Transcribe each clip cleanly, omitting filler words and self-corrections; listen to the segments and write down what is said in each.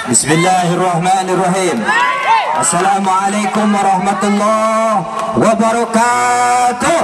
Bismillahirrahmanirrahim. Assalamualaikum warahmatullahi wabarakatuh.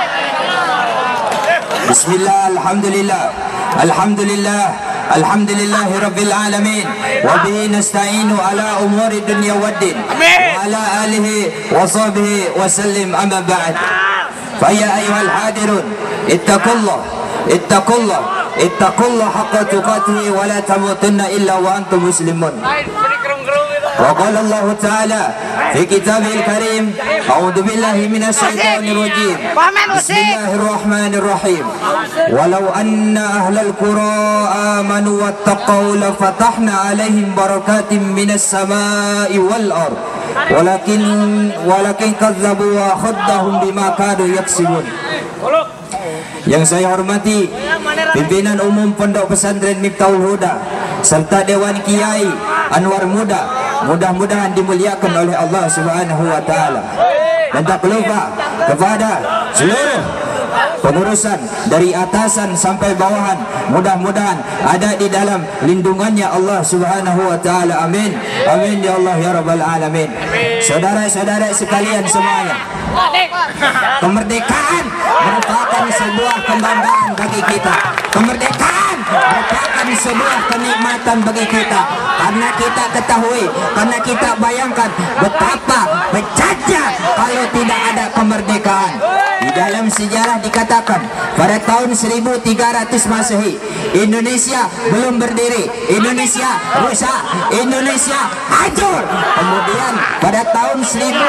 Bismillah, alhamdulillah. Alhamdulillah. Alhamdulillahi rabbil alamin. Wa bihi nasta'inu ala umuri dunya waddin. Wa ala alihi wa sahbihi wa sallim, amma ba'd. Fa ya ayyuhal hadirun, ittaqullah, ittaqullah, ittaqullah haqqa tuqatih wa la tamutunna illa wa antum muslimun. وقال الله تعالى في كتابه الكريم أعوذ بالله من الشيطان الرجيم بسم الله الرحمن الرحيم ولو أن أهل القرى آمنوا واتقوا لفتحنا عليهم بركات من السماء والأرض ولكن كذبوا وأخذهم بما كانوا يكسبون. Yang saya hormati pimpinan umum Pondok Pesantren Miftahul Huda serta Dewan Kiai Anwar Muda, mudah-mudahan dimuliakan oleh Allah Subhanahu wa taala. Dan tak lupa kepada seluruh pengurusan dari atasan sampai bawahan, mudah-mudahan ada di dalam lindungannya Allah Subhanahu wa taala. Amin. Amin ya Allah ya rabbal alamin. Saudara-saudara sekalian semuanya, kemerdekaan merupakan sebuah kebanggaan bagi kita. Kemerdekaan merupakan sebuah kenikmatan bagi kita, karena kita ketahui, karena kita bayangkan betapa pecahnya kalau tidak ada kemerdekaan. Di dalam sejarah dikatakan pada tahun 1300 Masehi Indonesia belum berdiri, Indonesia rusak, Indonesia hancur. Kemudian pada tahun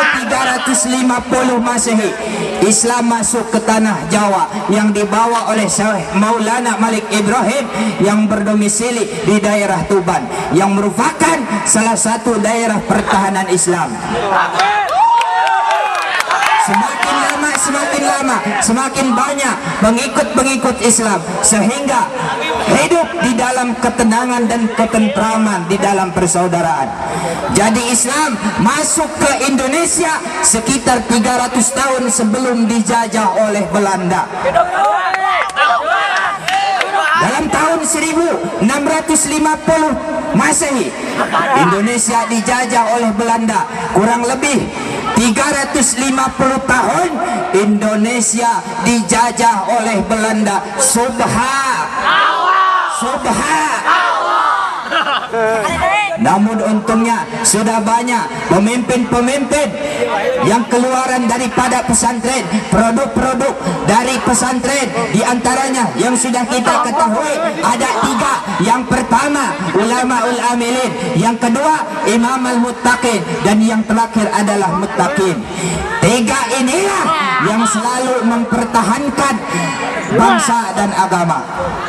1350 Masehi Islam masuk ke tanah Jawa yang dibawa oleh Syekh Maulana Malik Ibrahim yang berdomisili di daerah Tuban, yang merupakan salah satu daerah pertahanan Islam. Semakin lama semakin banyak pengikut-pengikut Islam, sehingga hidup di dalam ketenangan dan ketentraman di dalam persaudaraan. Jadi Islam masuk ke Indonesia sekitar 300 tahun sebelum dijajah oleh Belanda. Dalam tahun 1650 Masehi Indonesia dijajah oleh Belanda. Kurang lebih 350 tahun Indonesia dijajah oleh Belanda. Namun untungnya sudah banyak pemimpin-pemimpin yang keluaran daripada pesantren, produk-produk dari pesantren, diantaranya yang sudah kita ketahui ada 3. Yang pertama Ulamaul Amilin, yang kedua Imam Al-Muttaqin, dan yang terakhir adalah Muttaqin. 3 inilah yang selalu mempertahankan bangsa dan agama,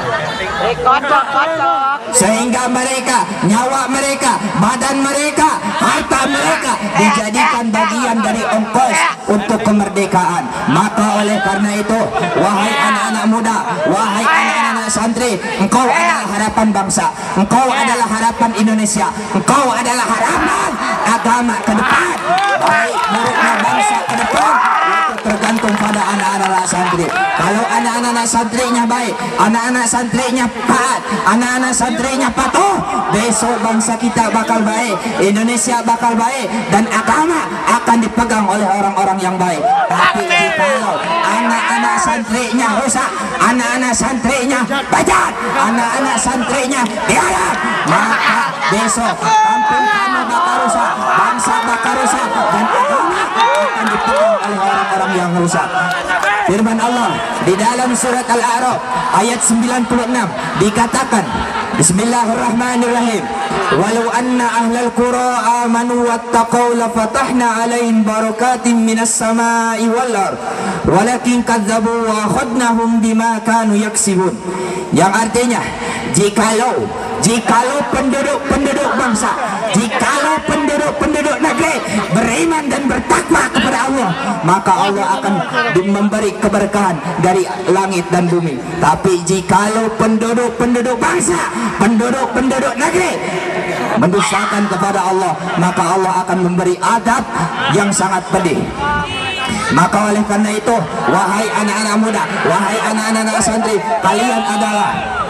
sehingga mereka, nyawa mereka, badan mereka, harta mereka dijadikan bagian dari ongkos untuk kemerdekaan. Maka oleh karena itu, wahai anak-anak muda, wahai anak-anak santri, engkau adalah harapan bangsa, engkau adalah harapan Indonesia, engkau adalah harapan agama ke depan. Baik buruknya bangsa ke depan itu tergantung pada anak-anak santri. Kalau anak-anak santrinya baik, anak-anak santrinya taat, anak-anak santrinya patuh, besok bangsa kita bakal baik, Indonesia bakal baik, dan agama akan dipegang oleh orang-orang yang baik. Tapi kalau anak-anak santrinya rusak, anak-anak santrinya bajak, anak-anak santrinya dialah, maka besok kampung kamu bakal rusak, bangsa bakal rusak, dan agama akan dipegang oleh orang-orang yang rusak. Firman Allah di dalam surat Al-A'raf ayat 96 dikatakan, Bismillahirrahmanirrahim, walau anna ahlal qura amanu wattaqau lafatahna alaihim barakatin minas samai wal ard walakin kadzabu wa akhadnahum bima kanu yaksibun. Yang artinya, jikalau penduduk bangsa, jikalau penduduk negeri beriman dan bertakwa kepada Allah, maka Allah akan memberi keberkahan dari langit dan bumi. Tapi jikalau penduduk bangsa, penduduk negeri mendustakan kepada Allah, maka Allah akan memberi adab yang sangat pedih. Maka oleh karena itu, wahai anak-anak muda, wahai anak-anak santri, kalian adalah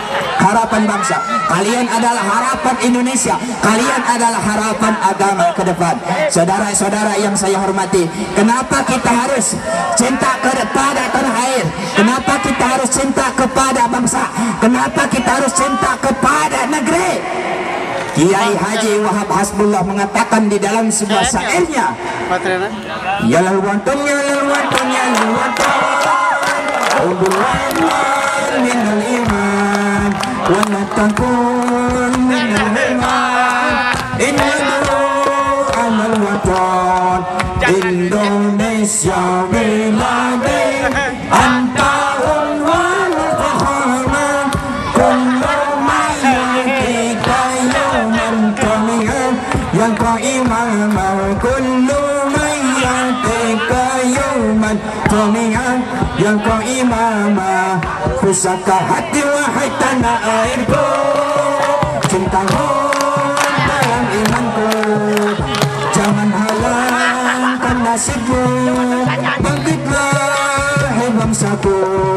harapan bangsa. Kalian adalah harapan Indonesia. Kalian adalah harapan agama ke depan. Saudara-saudara yang saya hormati, kenapa kita harus cinta kepada tanah air? Kenapa kita harus cinta kepada bangsa? Kenapa kita harus cinta kepada negeri? Kiai Haji Wahab Hasbullah mengatakan di dalam sebuah syairnya, ya lalwantun, ya lalwantun, ya lalwantun, ubulan minal iman, wa la takun minal iman, inna amal watan, Indonesia biladi, antaun wal fahaman, kullu mayyutika yawman kamihan, yang qa'iman kullu mayyutika yawman kamihan, yang qa'iman kusaka hati wahai tanah airku, cintamu dalam imanku, jangan halangkan nasibmu, bangkitlah hai bangsaku,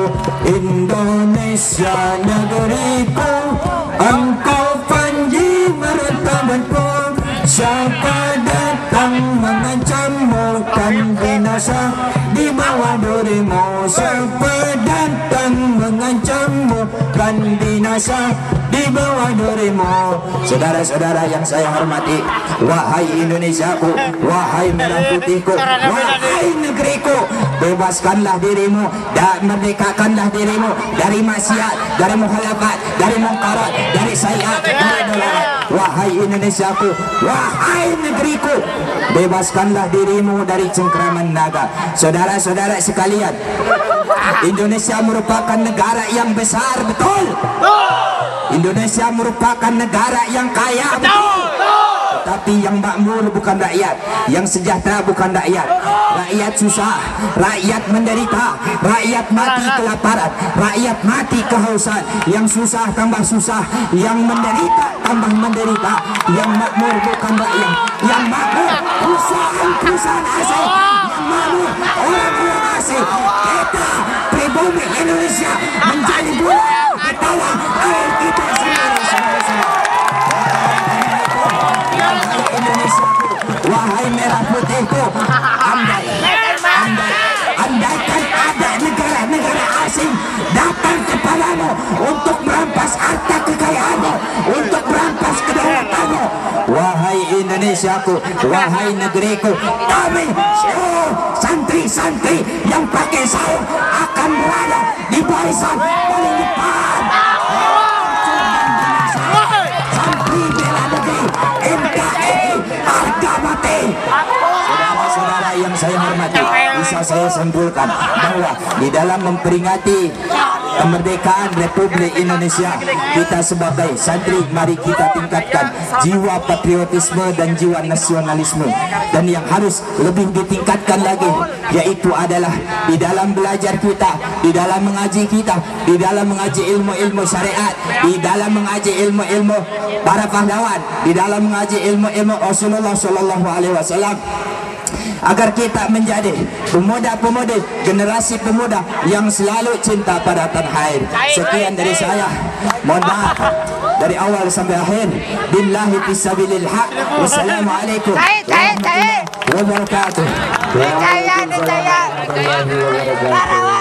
Indonesia negeriku, engkau panji martabatku, siapa datang mengancammu kan binasa di bawah durimu, siapa datang mengancammu kan binasa di bawah durimu. Saudara-saudara yang saya hormati, wahai Indonesiaku, wahai merah putihku, wahai negeriku, bebaskanlah dirimu dan merdekakanlah dirimu dari maksiat, dari mukhalafat, dari mungkarat, dari sayyi'at, dari dolarat. Wahai Indonesiaku, wahai negeriku, bebaskanlah dirimu dari cengkraman naga. Saudara-saudara sekalian, Indonesia merupakan negara yang besar, betul. Indonesia merupakan negara yang kaya, betul. Tapi yang makmur bukan rakyat, yang sejahtera bukan rakyat. Rakyat susah, rakyat menderita, rakyat mati kelaparan, rakyat mati kehausan. Yang susah tambah susah, yang menderita tambah menderita. Yang makmur bukan rakyat, yang makmur perusahaan asing, yang makmur orang-orang asing. Kita pribumi Indonesia menjadi bulan di tanah air kita sendiri. Wahai merah putihku, andaikan ada negara-negara asing datang kepadamu untuk merampas harta kekayaanmu, untuk merampas kedaulatanmu, wahai Indonesiaku, wahai negeriku, kami santri-santri yang pakai sarung akan berada di barisan paling depan. Santri bela negeri, NKRI, harga mati. Saudara-saudara yang saya hormati, bisa saya simpulkan bahwa di dalam memperingati kemerdekaan Republik Indonesia, kita sebagai santri, mari kita tingkatkan jiwa patriotisme dan jiwa nasionalisme. Dan yang harus lebih ditingkatkan lagi, yaitu adalah di dalam belajar kita, di dalam mengaji kita, di dalam mengaji ilmu-ilmu syariat, di dalam mengaji ilmu-ilmu para pahlawan, di dalam mengaji ilmu-ilmu Rasulullah Shallallahu Alaihi Wasallam, agar kita menjadi pemuda-pemudi, generasi pemuda yang selalu cinta pada tanah air. Sekian dari saya, mohon maaf dari awal sampai akhir. Billahi fisabilil haq. Wassalamualaikum warahmatullahi wabarakatuh.